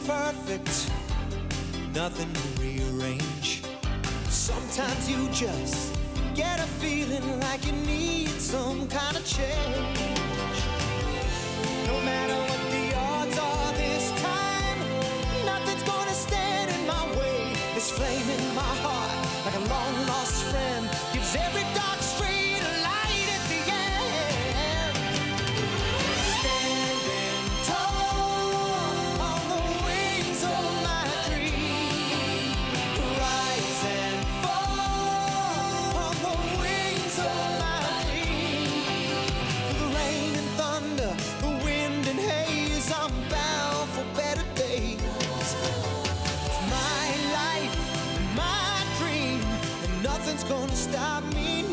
perfect, nothing to rearrange. Sometimes you just get a feeling like you need some kind of change. No matter what the odds are this time, nothing's gonna stand in my way. This flame in my heart, like a long lost friend, gives every dark street a light at the end. Standing tall on the wings of my dream, rise and fall on the wings of my dream. Through the rain and thunder, the wind and haze, I'm bound for better days. It's my life, my dream, and nothing's gonna stop me